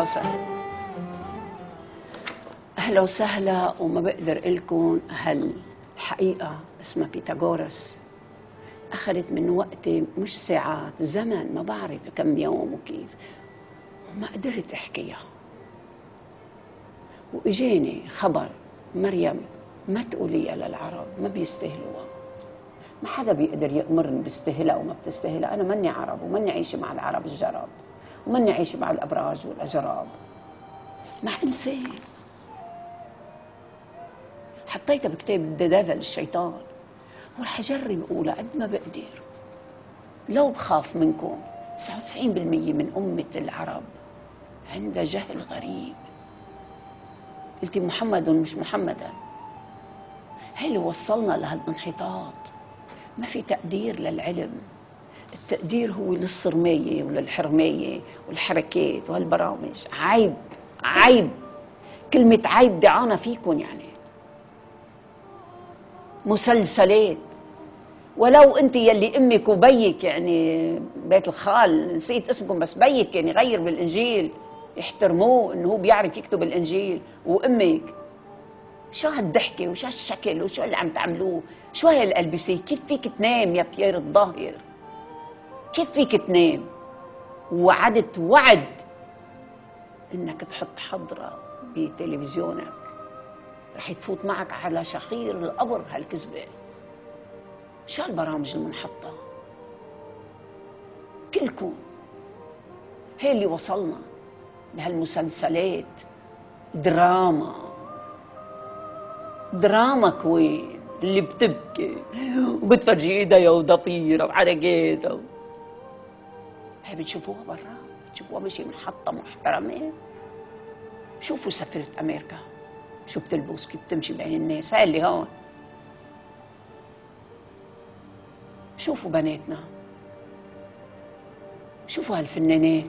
وسهلا. أهلا وسهلا. وما بقدر لكم هالحقيقة اسمها بيثاغورس أخذت من وقتي مش ساعات، زمن ما بعرف كم يوم وكيف، وما قدرت أحكيها. وإجاني خبر مريم ما تقوليها للعرب، ما بيستاهلوها. ما حدا بيقدر يأمرني بستاهلها وما بتستاهلها. أنا ماني عرب وماني عايشة مع العرب الجرب وماني عايشة مع الأبراج والأجراب، مع إنسان حطيتها بكتاب ديفل الشيطان، ورح أجرب أقولها قد ما بقدر. لو بخاف منكم 99% من أمة العرب عندها جهل غريب. قلتي محمد مش محمدا، هي اللي وصلنا لهالانحطاط. ما في تقدير للعلم. التقدير هو للصرمية وللحرمية والحركات وهالبرامج. عيب عيب، كلمة عيب دعانا فيكم. يعني مسلسلات، ولو انت يلي امك وبيك يعني بيت الخال نسيت اسمكم، بس بيك يعني غير بالانجيل يحترموه انه هو بيعرف يكتب الانجيل، وامك شو هالضحكه وشو هالشكل وشو اللي عم تعملوه، شو هي الالبسه؟ كيف فيك تنام يا بيير الظاهر؟ كيف فيك تنام؟ وعدت وعد انك تحط حضره بتلفزيونك رح تفوت معك على شخير القبر هالكذبه. شو هالبرامج المنحطه؟ كلكم هي اللي وصلنا لهالمسلسلات. دراما دراما كوين اللي بتبكي وبتفرجي ايديها وضفيرها وحركاتها. هي بتشوفوها برا، بتشوفوها بشي محطة محترمة. شوفوا سفيرة أمريكا شو بتلبس، كيف بتمشي بين الناس. هاي اللي هون. شوفوا بناتنا، شوفوا هالفنانات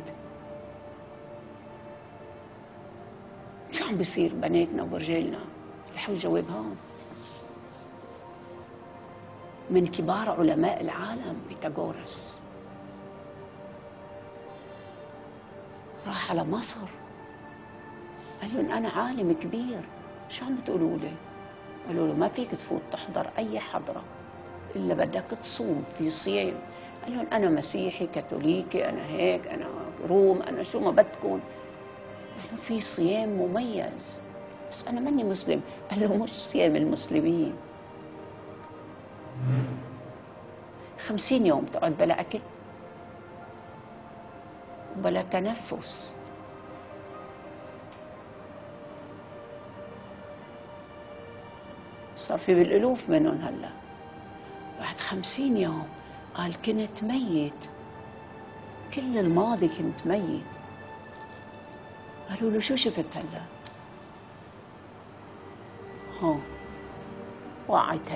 شو عم بيصير بناتنا ورجالنا. رح الجواب هون من كبار علماء العالم. بيثاغورس راح على مصر قال لهم أنا عالم كبير، شو عم تقولوا لي؟ قالوا له ما فيك تفوت تحضر أي حضرة إلا بدك تصوم في صيام. قال لهم أنا مسيحي كاثوليكي، أنا هيك، أنا روم، أنا شو ما بدكم. قال لهم في صيام مميز، بس أنا ماني مسلم. قال له مش صيام المسلمين. 50 يوم تقعد بلا أكل وبلا تنفس. صار في بالألوف منهم هلا. بعد 50 يوم قال كنت ميت، كل الماضي كنت ميت. قالوا له شو شفت هلا؟ هون وعيته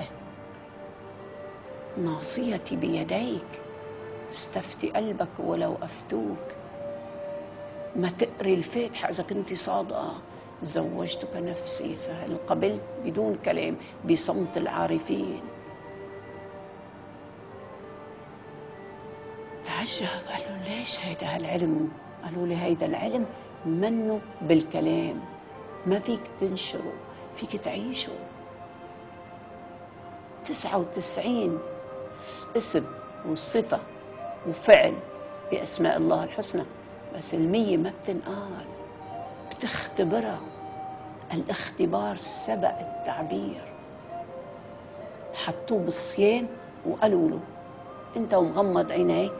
ناصيتي بيديك، استفتي قلبك ولو أفتوك. ما تقري الفاتحة إذا كنت صادقة. زوجتك نفسي، فهل قبلت؟ بدون كلام، بصمت العارفين. تعجب، قالوا ليش هيدا هالعلم؟ قالوا لي هيدا العلم منه بالكلام، ما فيك تنشره، فيك تعيشه. 99 اسم وصفة وفعل بأسماء الله الحسنى، بس 100 ما بتنقال، بتختبرها. الاختبار سبق التعبير. حطوه بالصيام وقالوا له انت ومغمض عينيك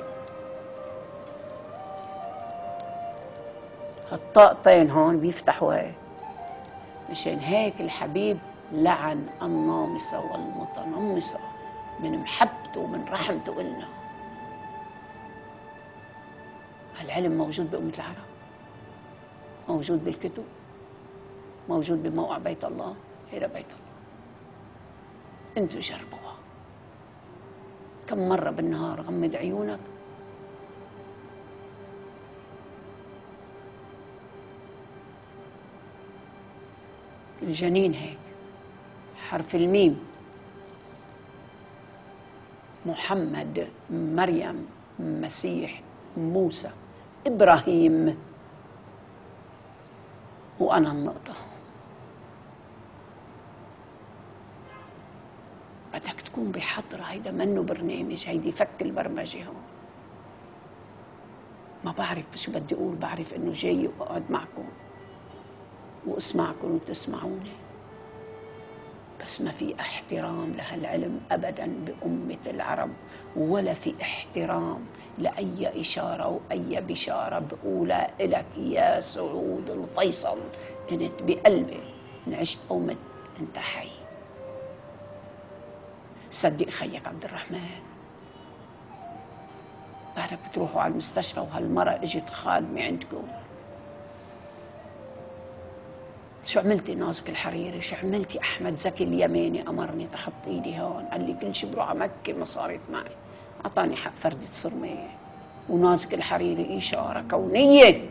هالطاقتين هون بيفتحوا هيك. مشان هيك الحبيب لعن النامصة والمتنمصة من محبته ومن رحمته إلنا. هالعلم موجود بأمة العرب، موجود بالكتب، موجود بموقع بيت الله. هيدا بيت الله. انتوا جربوها. كم مرة بالنهار غمض عيونك الجنين هيك، حرف الميم، محمد، مريم، مسيح، موسى، إبراهيم. وأنا النقطة. بدك تكون بحضرة، هيدا منه برنامج، هيدي فك البرمجة هون. ما بعرف شو بدي أقول، بعرف إنه جاي وأقعد معكم وأسمعكم وتسمعوني، بس ما في احترام لهالعلم أبداً بأمة العرب، ولا في احترام لأي إشارة وأي بشارة بقولها إلك يا سعود الفيصل. كنت بقلبي إن عشت أو مت أنت حي. صدق خيك عبد الرحمن، بعدك بتروحوا على المستشفى وهالمرة اجت خادمة عندكم، شو عملتي نازك الحريري؟ شو عملتي؟ أحمد زكي اليماني أمرني تحط إيدي هون، قال لي كل شي بروح على مكة ما صارت معي، أعطاني حق فردة صرمية. ونازك الحريري إشارة كونية،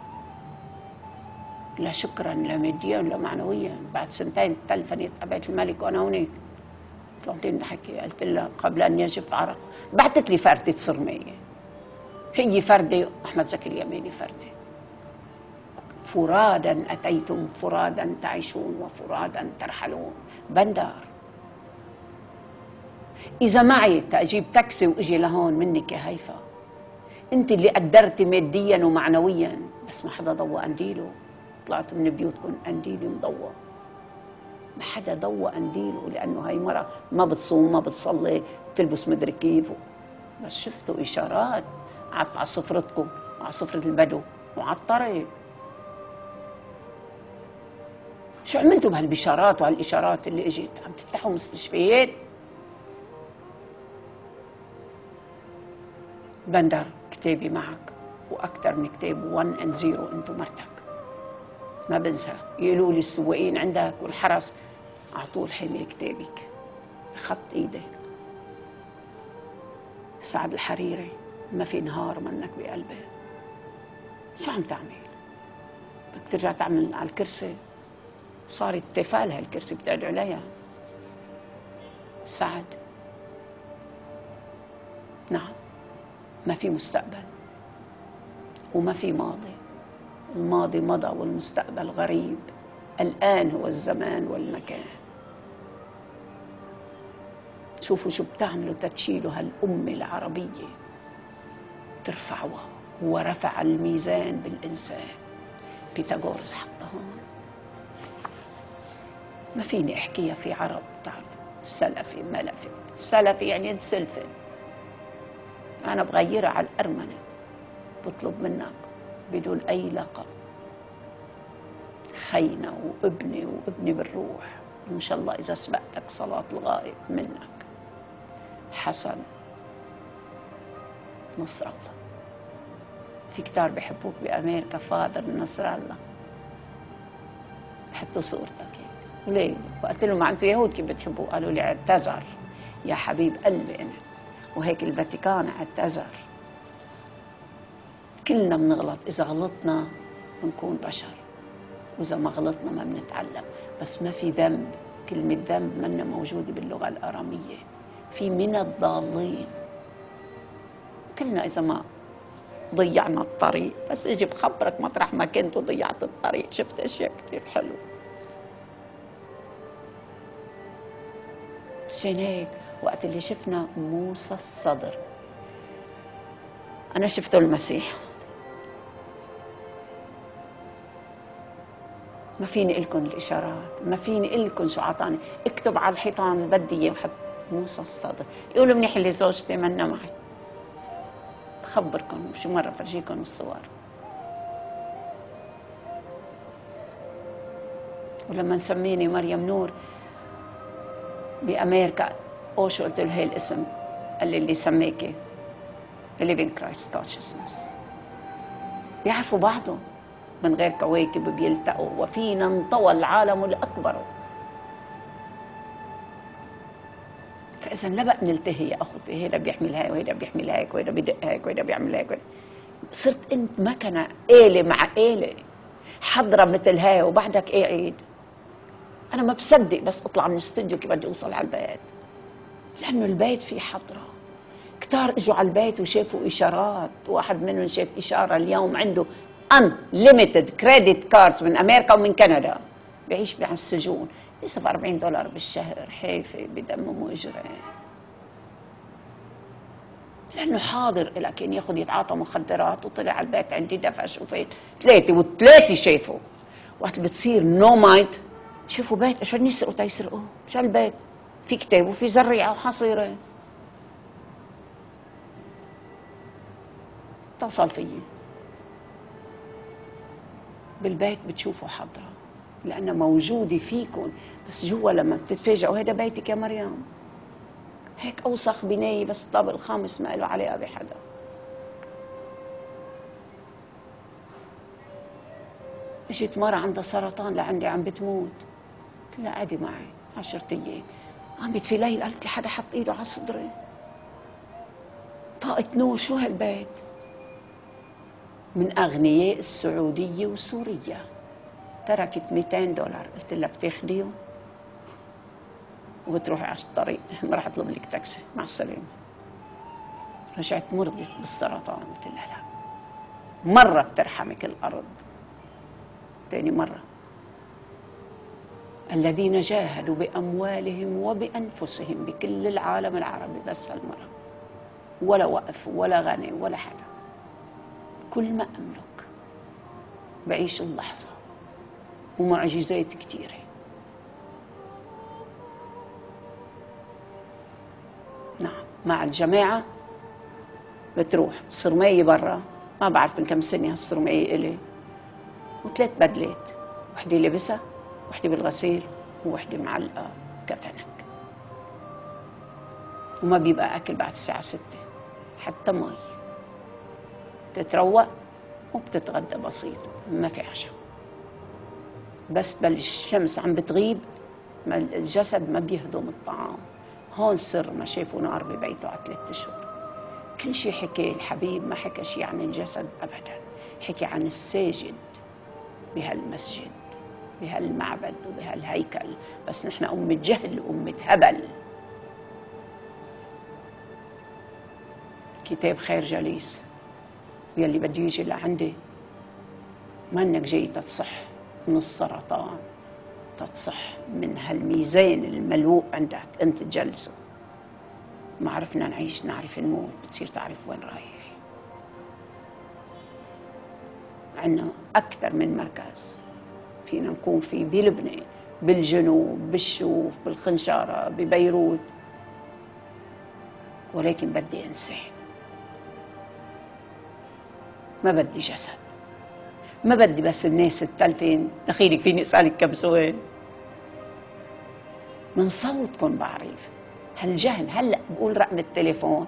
لا شكرا لا ماديا لا معنويا. بعد سنتين تلفنت أبيت الملك وأنا هونيك، طلعتين ضحكي، قلت لها قبل أن يجف عرق، بعتت لي فردة صرمية، هي فردة، أحمد زكي اليماني فردة. فرادا أتيتم فرادا تعيشون وفرادا ترحلون. بندر إذا معي تأجيب تاكسي وإجي لهون منك يا هيفا، أنت اللي قدرتي ماديا ومعنويا، بس ما حدا ضوى قنديله. طلعت من بيوتكم قنديلي مضوى، ما حدا ضوى قنديله، لأنه هاي مرة ما بتصوم ما بتصلي بتلبس مدري كيف. بس شفتوا إشارات، قعدت على صفرتكم وعلى صفرة البدو وعلى الطريق. شو عملتوا بهالبشارات وهالإشارات اللي اجت؟ عم تفتحوا مستشفيات؟ بندر كتابي معك، وأكثر من كتاب 1 and 0، أنتو مرتك ما بنسى. يقولوا لي السواقين عندك والحرس على طول حامل كتابك خط إيدي. سعد الحريري ما في نهار منك بقلبي. شو عم تعمل؟ بدك ترجع تعمل على الكرسي؟ صارت تفال هالكرسي بتقعد عليها. سعد نعم، ما في مستقبل وما في ماضي، الماضي مضى والمستقبل غريب، الآن هو الزمان والمكان. شوفوا شو بتعملوا تتشيلوا هالأمة العربية ترفعوها. ورفع الميزان بالإنسان، بيتاغورس حطها هون. ما فيني أحكيها في عرب، تعرف سلفي ملفي، سلفي يعني السلفة، أنا بغيرها على الأرمنة، بطلب منك بدون أي لقب خينا وابني بالروح، إن شاء الله إذا سبقتك صلاة الغائب منك حسن نصر الله. في كتار بيحبوك بأمريكا، فاذر نصر الله، حطوا صورتك هيك. وليه؟ وقلت لهم ما أنتوا يهود كيف بتحبوه؟ قالوا لي اعتذر يا حبيب قلبي أنا. وهيك الفاتيكان اعتذر. كلنا بنغلط، إذا غلطنا بنكون بشر، وإذا ما غلطنا ما بنتعلم. بس ما في ذنب، كلمة ذنب منا موجودة باللغة الآرامية. في من الضالين، كلنا إذا ما ضيعنا الطريق، بس اجي بخبرك مطرح ما كنت وضيعت الطريق، شفت اشياء كثير حلوه. عشان هيك وقت اللي شفنا موسى الصدر، انا شفته المسيح، ما فيني لكم الاشارات، ما فيني لكم شو عطاني. اكتب على الحيطان اللي بدي اياه وحط موسى الصدر. يقولوا منيح اللي زوجتي منا معي، بخبركم شو مره فرجيكم الصور. ولما نسميني مريم نور بأمريكا، شو قلت له هي الاسم؟ قال لي اللي سميكي Living Christ Consciousness. بيعرفوا بعضهم من غير كواكب بيلتقوا، وفينا انطوى العالم الأكبر. فإذا لا بقى نلتهي يا أخوتي، هيدا بيحمل هاي وهيدا بيحمل هيك وهيدا بدق هيك وهيدا بيعمل هيك. صرت أنت مكنة آلة مع آلة حضرة مثل هاي، وبعدك قاعد. أنا ما بصدق بس أطلع من الاستوديو كيف بدي أوصل على البيت، لأنه البيت فيه حضرة. كتار اجوا على البيت وشافوا إشارات، واحد منهم شاف إشارة اليوم عنده unlimited credit cards من أمريكا ومن كندا، بعيش على السجون يصرف $40 بالشهر، حيفة بدم مجرم، لأنه حاضر إلى كان ياخذ يتعاطى مخدرات وطلع على البيت عندي دفش وفيت 3 و3 شافوا. وقت بتصير نو مايند شافوا بيت عشان يسرقوا تيسرقوا، شو البيت في كتاب وفي زريعة وحصيرة. اتصل فيي بالبيت بتشوفوا حضرة لأنها موجودة فيكم، بس جوا لما بتتفاجئوا هيدا بيتك يا مريم، هيك أوسخ بناية بس الطابق الخامس ما له علاقة بحدا. اجت مرة عندها سرطان لعندي عم بتموت، قلت لها قعدي معي 10 أيام. عم بتفي ليل قالت لي حدا حط ايده على صدري. طاقة نور شو هالبيت؟ من أغنياء السعودية وسوريا، تركت $200. قلت لها بتاخديهم وبتروحي على الطريق ما راح اطلب لك تاكسي، مع السلامة. رجعت مرضت بالسرطان، قلت لها لا، مرة بترحمك الأرض، تاني مرة الذين جاهدوا بأموالهم وبأنفسهم بكل العالم العربي، بس هالمرة ولا وقف ولا غني ولا حدا، كل ما أملك بعيش اللحظة ومعجزات كتيرة. نعم مع الجماعة بتروح صرمية برا، ما بعرف من كم سنة هالصرمية إلي، و3 بدلات، وحدة لبسها وحدة بالغسيل ووحدة معلقة كفنك، وما بيبقى أكل بعد الساعة 6، حتى مي، تتروق وبتتغدى بسيط، ما في عشاء، بس تبلش الشمس عم بتغيب الجسد ما بيهضم الطعام. هون سر ما شافوا نار ببيته على 3 أشهر. كل شيء حكي الحبيب ما حكى شيء عن الجسد أبدا، حكي عن الساجد بهالمسجد بهالمعبد وبهالهيكل، بس نحن أمة جهل وأمة هبل. كتاب خير جليس، ويلي بده يجي لعندي ما انك جاي تتصح من السرطان، تتصح من هالميزان الملوء عندك انت تجلسه. ما عرفنا نعيش نعرف نموت، بتصير تعرف وين رايح. عندنا أكثر من مركز فينا نكون فيه، بلبنان، بالجنوب، بالشوف، بالخنشارة، ببيروت، ولكن بدي إنسان، ما بدي جسد، ما بدي بس الناس التلفين. دخيلك فيني أسألك كم سؤال؟ من صوتكم بعرف هالجهل. هلأ بقول رقم التليفون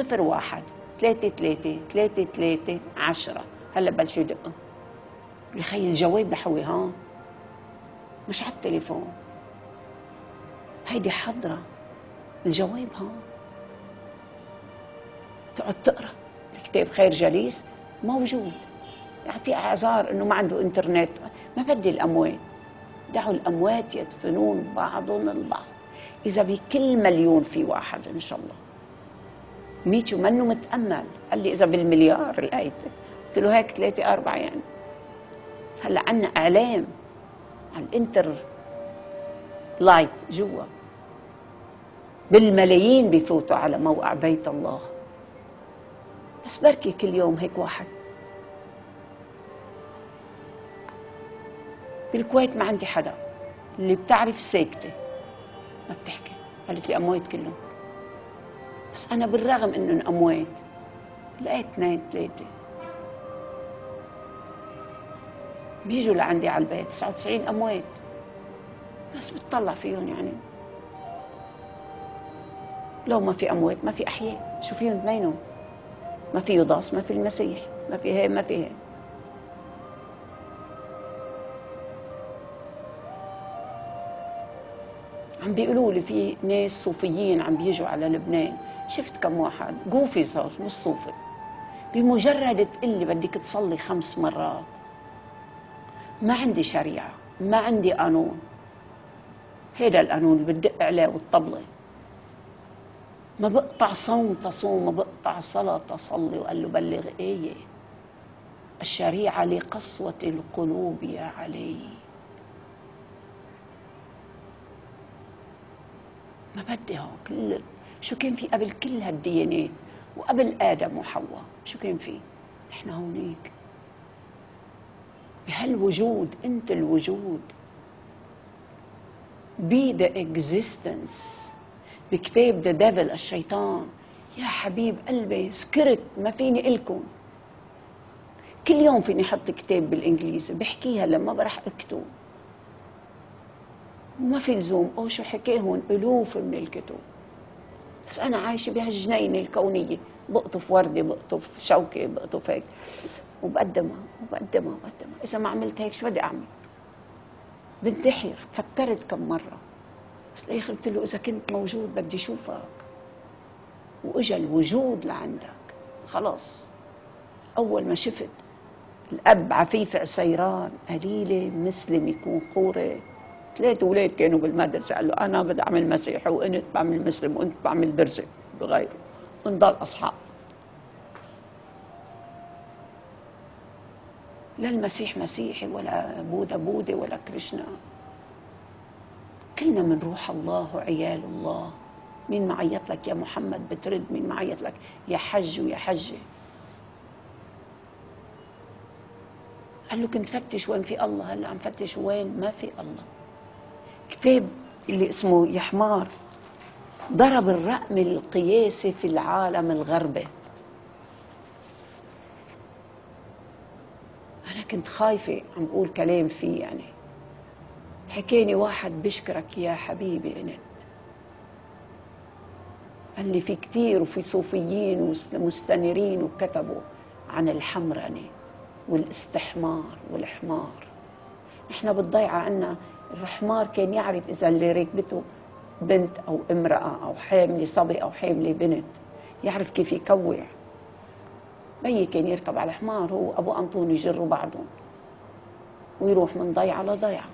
01-33-33-10، هلأ بلشوا يدقوا. بخي الجواب لحوي هون، مش على التليفون، هيدي حضرة الجواب هون. تقعد تقرأ الكتاب خير جليس موجود، يعطي أعذار إنه ما عنده إنترنت. ما بدي الأموات، دعوا الأموات يدفنون بعضهم البعض. إذا بكل مليون في واحد إن شاء الله، ميتشو منه متأمل. قال لي إذا بالمليار الآية، قلت له هيك 3-4 يعني. هلا عنا إعلام على الإنتر لايت جوا، بالملايين بيفوتوا على موقع بيت الله، بس بركي كل يوم هيك واحد. بالكويت ما عندي حدا، اللي بتعرف ساكتة ما بتحكي. قالت لي أموات كلهم، بس أنا بالرغم إنهم أموات لقيت 2-3 بيجوا لعندي على البيت. 99 أموات، بس بتطلع فيهم يعني لو ما في أموات ما في أحياء. شو فيهم اثنينهم؟ ما في يوضاس، ما في المسيح، ما في هي ما في هي. عم بيقولوا لي في ناس صوفيين عم بيجوا على لبنان، شفت كم واحد قوفي صار مش صوفي، بمجرد تقلي بدك تصلي 5 مرات. ما عندي شريعة، ما عندي قانون، هيدا القانون اللي بدق عليه والطبلة. ما بقطع صوم تصوم، ما بقطع صلاة تصلي، وقال له بلغ آية. الشريعة لقسوة القلوب يا علي. ما بدي هون كل شو كان في قبل كل هالديانات وقبل آدم وحواء، شو كان في؟ نحن هونيك بهالوجود، انت الوجود، be the existence. بكتاب the devil الشيطان، يا حبيب قلبي سكرت ما فيني إلكم. كل يوم فيني حط كتاب بالإنجليزي بحكيها لما برح أكتب، وما في لزوم أو شو حكيهن ألوف من الكتب، بس أنا عايشة بهالجنينة الكونية، بقطف وردة، بقطف شوكة، بقطف هيك وبقدمها وبقدمها وبقدمها. إذا ما عملت هيك شو بدي أعمل؟ بنتحر. فكرت كم مرة، بس الآخر قلت له إذا كنت موجود بدي شوفك، وإجا الوجود لعندك. خلاص أول ما شفت الأب عفيف عسيران، قليلة مسلم يكون قوري، 3 أولاد كانوا بالمدرسة، قال له أنا بدي أعمل مسيحي وأنت بعمل مسلم وأنت بعمل درزي بغيره، ونضل أصحاب. لا المسيح مسيحي ولا بوذا بوذي ولا كريشنا، كلنا من روح الله وعيال الله. مين معيط لك يا محمد بترد، مين معيط لك يا حج ويا حجة. قال له كنت فتش وين في الله، هلا عم فتش وين ما في الله. كتاب اللي اسمه يا حمار ضرب الرقم القياسي في العالم الغربي. أنا كنت خايفة عم بقول كلام فيه، يعني حكيني واحد بشكرك يا حبيبي أنت، قال لي في كتير وفي صوفيين ومستنيرين وكتبوا عن الحمرنة والاستحمار والحمار. نحن بالضيعة عنا الحمار كان يعرف إذا اللي ركبته بنت أو امرأة أو حاملة صبي أو حاملة بنت، يعرف كيف يكوع. بيي كان يركب على الحمار، هو أبو أنطون يجروا بعضهم ويروح من ضيعة لضيعة،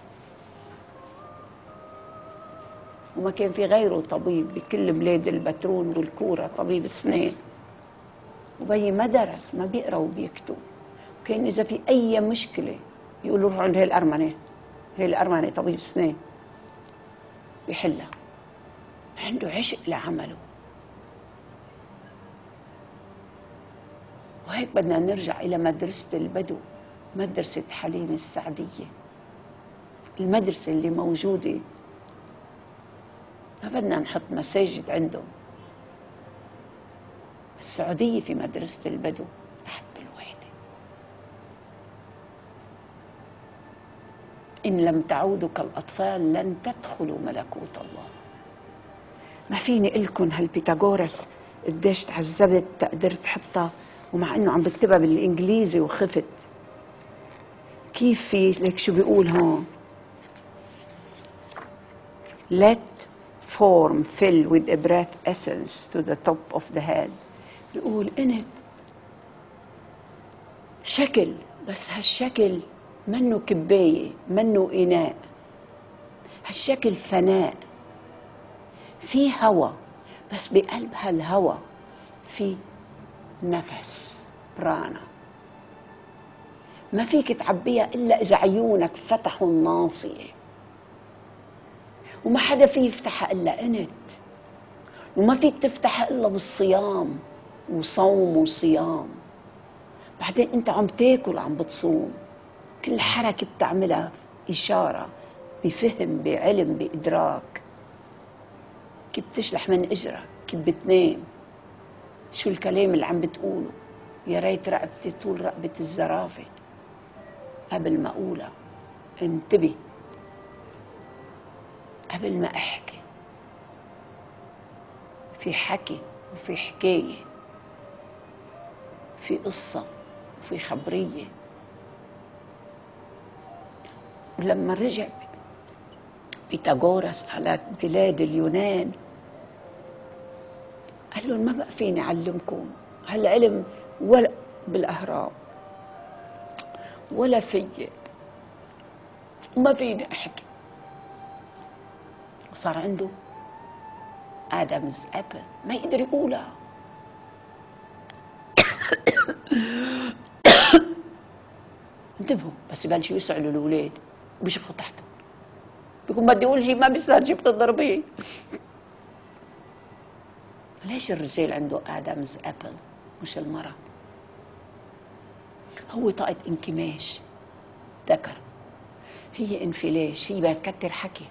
وما كان في غيره طبيب بكل بلاد البترول والكورة، طبيب اسنان. وبيي ما درس، ما بيقرأ وبيكتب، وكان إذا في أي مشكلة يقولوا روحوا عند هي الأرمنة، هي الأرمنة طبيب اسنان بيحلها. عنده عشق لعمله. وهيك بدنا نرجع إلى مدرسة البدو، مدرسة حليم السعدية، المدرسة اللي موجودة. ما بدنا نحط مساجد عندهم. السعودية في مدرسة البدو تحت بالوحدة. إن لم تعودوا كالأطفال لن تدخلوا ملكوت الله. ما فيني لكم هالبيتاغورس قديش تعذبت قدرت حطها، ومع إنه عم بكتبها بالإنجليزي وخفت. كيف في لك شو بيقول هون؟ let form fill with a breath essence to the top of the head. بيقول انت شكل، بس هالشكل منه كباية، منه إناء، هالشكل فناء. في هوا، بس بقلب هالهوا في نفس برانا، ما فيك تعبيها إلا إذا عيونك فتحوا الناصية، وما حدا فيه يفتحها إلا أنت، وما فيك تفتحها إلا بالصيام وصوم وصيام. بعدين أنت عم تاكل عم بتصوم، كل حركة بتعملها إشارة بفهم بعلم بإدراك. كيف بتشلح من إجرك، كيف بتنام، شو الكلام اللي عم بتقوله. يا ريت رقبتي طول رقبة الزرافة. قبل ما أقولها انتبه، قبل ما أحكي في حكي وفي حكاية، في قصة وفي خبرية. ولما رجع بيتاغورس على بلاد اليونان قال لهم ما بقى فيني أعلمكم هالعلم ولا بالأهرام ولا فيي، وما فيني أحكي. وصار عنده آدمز أبل ما يقدر يقولها. انتبهوا، بس يبلشوا يسألوا الأولاد وبيشخوا تحتهم، بيكون بدي أقول شيء ما بيصير، شيء بتضربيه. ليش الرجال عنده آدمز أبل مش المرأة؟ هو طاقة انكماش ذكر، هي انفلاش، هي بدها تكتر حكي.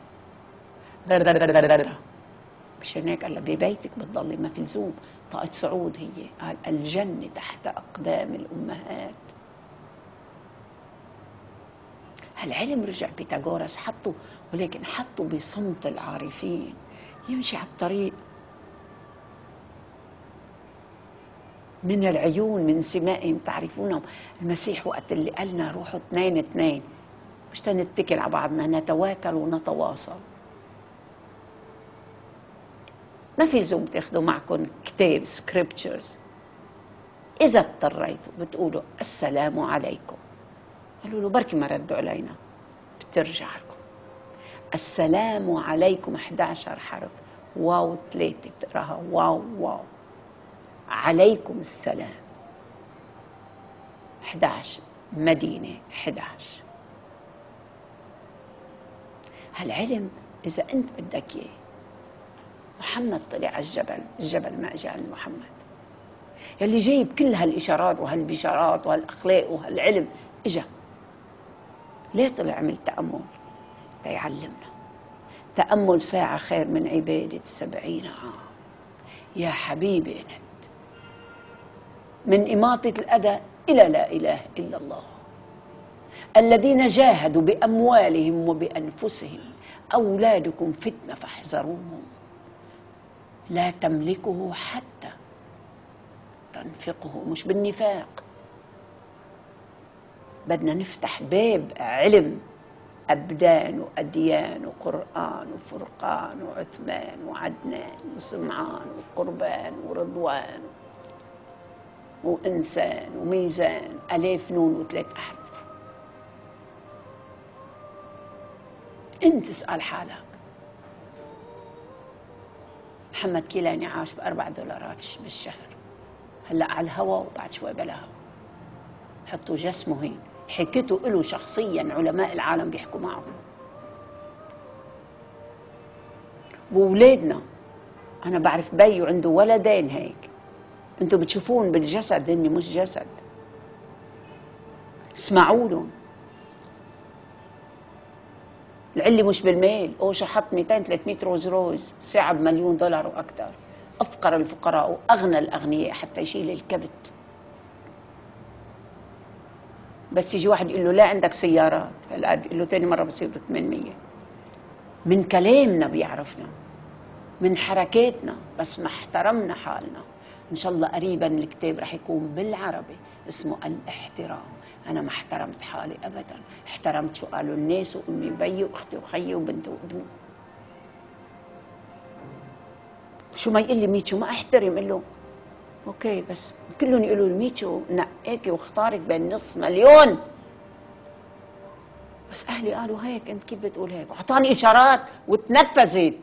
مشان هيك قال ببيتك بتضلي ما في لزوم. طاقة صعود هي، قال الجنة تحت أقدام الأمهات. هالعلم رجع بيتاغورس حطه، ولكن حطه بصمت العارفين، يمشي على الطريق من العيون من سمائهم تعرفونهم. المسيح وقت اللي قالنا روحوا 2 2، مش تنتكل على بعضنا، نتواكل ونتواصل. ما في لزوم تاخذوا معكم كتاب سكريبتشرز، إذا اضطريتوا بتقولوا السلام عليكم. قالوا له بركي ما ردوا علينا، بترجع لكم السلام عليكم 11 حرف، واو 3 بتقراها واو واو، عليكم السلام 11 مدينة 11. هالعلم إذا أنت بدك إياه. محمد طلع على الجبل ما أجى عند محمد، يلي جايب كل هالإشارات وهالبشارات وهالأخلاق وهالعلم إجا. ليه طلع عمل تأمل؟ ليعلمنا. تأمل ساعة خير من عبادة 70 عام. يا حبيبي أنت من إماطة الأذى إلى لا إله إلا الله. الذين جاهدوا بأموالهم وبأنفسهم، أولادكم فتنة فاحذروهم، لا تملكه حتى تنفقه. مش بالنفاق، بدنا نفتح باب علم، أبدان وأديان وقرآن وفرقان وعثمان وعدنان وسمعان وقربان ورضوان وإنسان وميزان، 1000 نون و3 أحرف. أنت اسأل حالك. محمد كيلاني عاش ب$4 بالشهر، هلأ على الهوا وبعد شوي بلا هوا. حطوا جسمه هين، حكيته له شخصيا، علماء العالم بيحكوا معه. وولادنا أنا بعرف بي عنده ولدين هيك، أنتوا بتشوفون بالجسد هني مش جسد، اسمعوا لهم. العلي مش بالميل، أوشا حط 200 300 روز ساعة ب$1,000,000 وأكثر. أفقر الفقراء وأغنى الأغنياء حتى يشيل الكبت. بس يجي واحد يقول له لا عندك سيارات، هلا يقول له ثاني مرة بصير 800. من كلامنا بيعرفنا، من حركاتنا، بس ما احترمنا حالنا. إن شاء الله قريبا الكتاب رح يكون بالعربي اسمه الاحترام. أنا ما احترمت حالي أبدا، احترمت شو قالوا الناس وأمي وبي وأختي وخيي وبنتي وابني. شو ما يقول لي ميتشو ما احترم، قل له اوكي، بس كلهم يقولوا لي ميتشو نقاكي واختارك بين نص مليون، بس اهلي قالوا هيك، انت كيف بتقول هيك؟ واعطاني اشارات وتنفذت.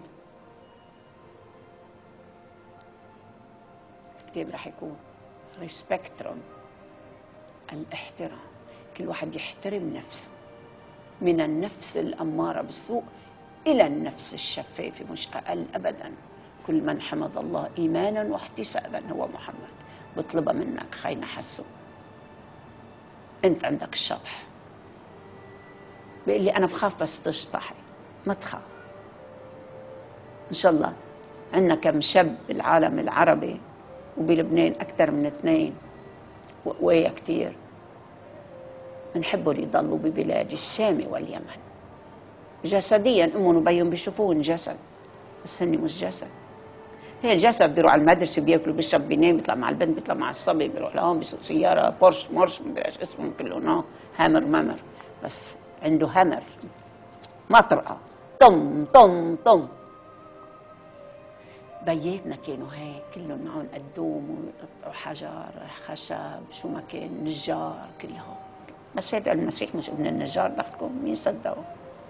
الكتاب رح يكون ريسبكتروم، الاحترام. كل واحد يحترم نفسه، من النفس الأمارة بالسوء إلى النفس الشفافة، مش أقل أبدا. كل من حمد الله إيمانا واحتسابا هو محمد. بطلبها منك خينا حسو، أنت عندك الشطح. بيقول لي أنا بخاف بس تشطحي، ما تخاف. إن شاء الله عندنا كم شاب بالعالم العربي وبلبنان أكثر من 2 وقوية كتير، بنحبوا يضلوا ببلاد الشام واليمن. جسديا أمهم وبيهم بيشوفون جسد، بس هني مش جسد. هي الجسد بيروح على المدرسة بياكلوا بيشرب بينام بيطلع مع البنت بيطلع مع الصبي بيروح لهون بيسوق سيارة بورش مورش مدري ايش اسمهم كلهم، هامر ممر، بس عنده همر مطرقة طم طم طم. بياتنا كانوا هيك كلهم معهم قدوم ويقطعوا حجر خشب شو ما كان، نجار كلهم. بس هذا المسيح مش ابن النجار، دخلكم مين صدقوا؟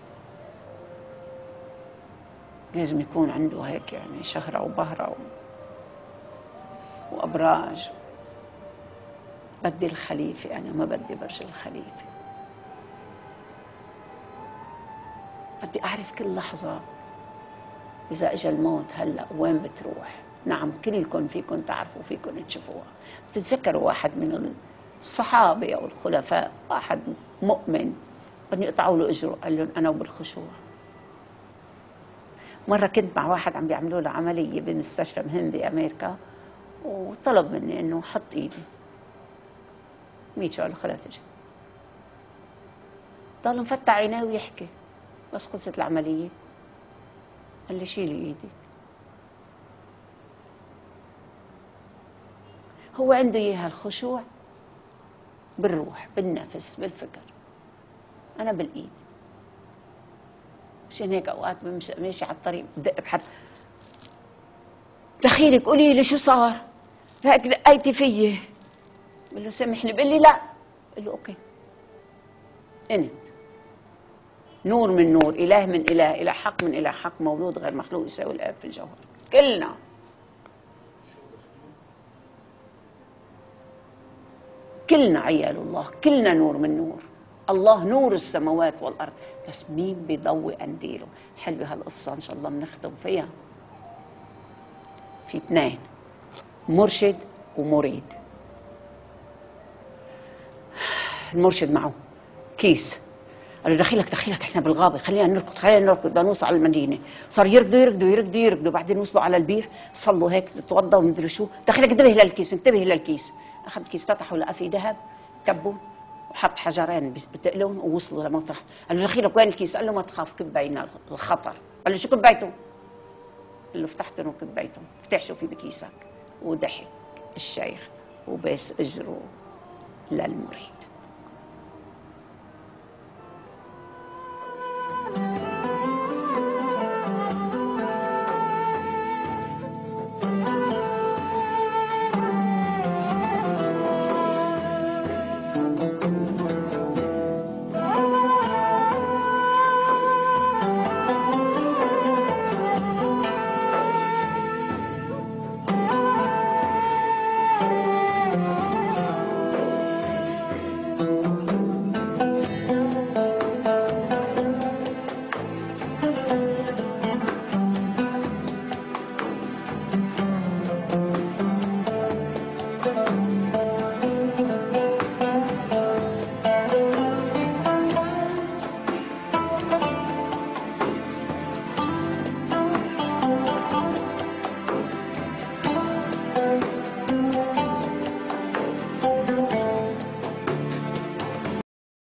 لازم يكون عنده هيك يعني شهرة وبهرة وأبراج. بدي الخليفة، أنا ما بدي برج الخليفة. بدي أعرف كل لحظة إذا إجا الموت هلأ وين بتروح. نعم كلكم فيكم تعرفوا، فيكم تشوفوها. بتتذكروا واحد من الصحابة أو الخلفاء، واحد مؤمن بدهم يقطعوا له اجره، قال لهم انا وبالخشوع. مره كنت مع واحد عم بيعملوا له عمليه بمستشفى مهم بامريكا، وطلب مني انه حط ايدي 100 شغله خلها تجي. ضل مفتح عينيه ويحكي، بس خلصت العمليه قال لي شيلي ايدك. هو عنده اياها الخشوع بالروح بالنفس بالفكر، انا بالايد. عشان هيك اوقات ماشي على الطريق بدق بحد، دخيلك قولي لي شو صار؟ هيك دقيتي فيي. بقول له سامحني، بقول لي لا. بقول له اوكي. انت نور من نور، اله من اله، اله حق من اله حق، مولود غير مخلوق يساوي الاب في الجوهر. كلنا عيال الله، كلنا نور من نور. الله نور السماوات والارض، بس مين بيضوي قنديله؟ حلوه هالقصه ان شاء الله بنختم فيها. في اثنين، مرشد ومريد. المرشد معه كيس، قال له دخيلك احنا بالغابه، خلينا نركض بدنا نوصل على المدينه. صار يركضوا بعدين وصلوا على البير، صلوا هيك توضوا ومدري شو. دخيلك انتبه للكيس. اخذ الكيس فتحه لقى فيه ذهب، كبه وحط حجرين بتقلهم ووصلوا لمطرح. قال له دخيلك وين الكيس؟ قال له ما تخاف، كبينا الخطر. قال له شو كبيته؟ قال له فتحتهم وكبيتهم. افتح شو في بكيسك. وضحك الشيخ وبس اجره للمريد.